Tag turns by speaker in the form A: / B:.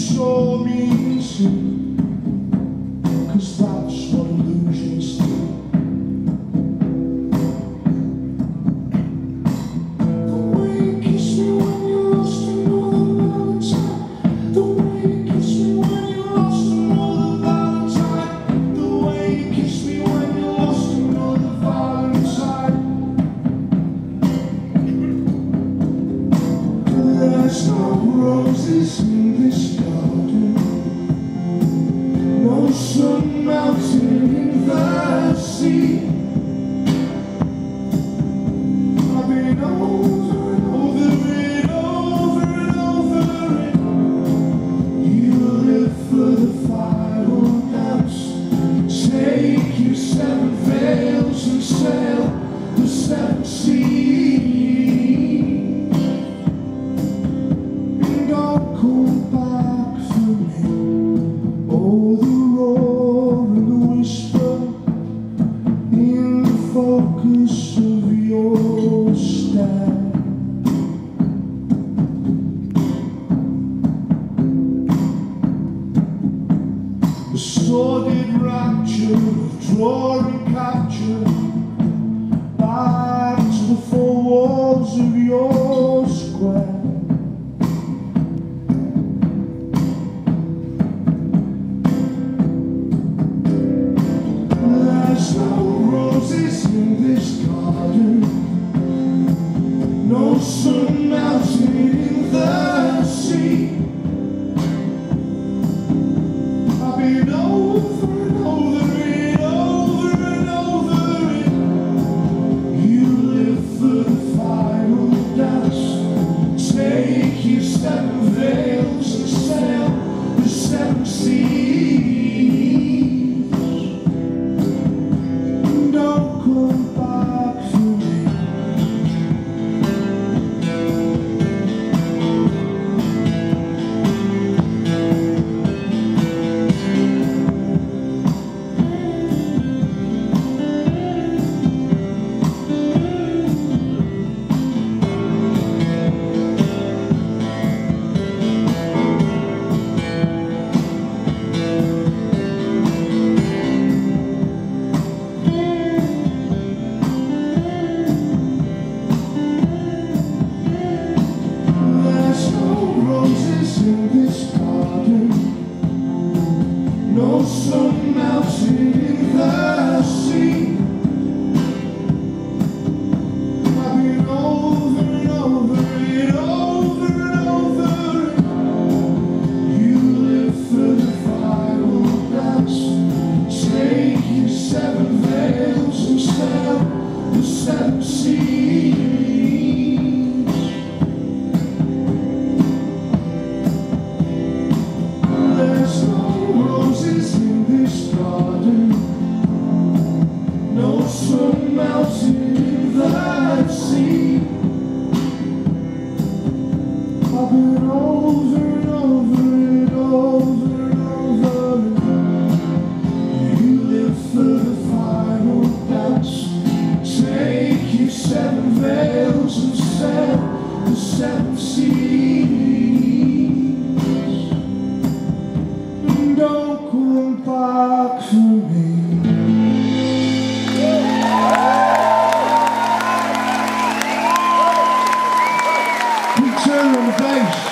A: saw me sing, 'cause that's what illusions do. The way you kiss me when you're lost in all the Valentine, the way you kiss me when you're lost in all the Valentine, the way you kiss me when you're lost in all the Valentine. There's no roses in this garden, no sun melting in the sea. I've been over and over it, over and over it. You live for the final dance. Take your 7 veils and sail the 7 seas. Come back for me. Oh, the roar and the whisper in the focus of your stare. The sordid rapture of drawing capture back to the 4 walls of your square. There's no roses in this garden, no sun melting in the sea. I've been over and over it, over and over it. You live for the final dance. Take your 7 veils and sail the 7 seas. Come back for me. In this garden, no sun melting in the sea. I've been over and over it, over and over it. You live for the final dance. Take your 7 veils and sail the 7 seas. There's no roses in this garden, no sun melting in the sea. I've been over and over it, over and over it. You live for the final dance. Take your 7 veils and sail the 7 seas. Don't come back for me. Turn on the bass.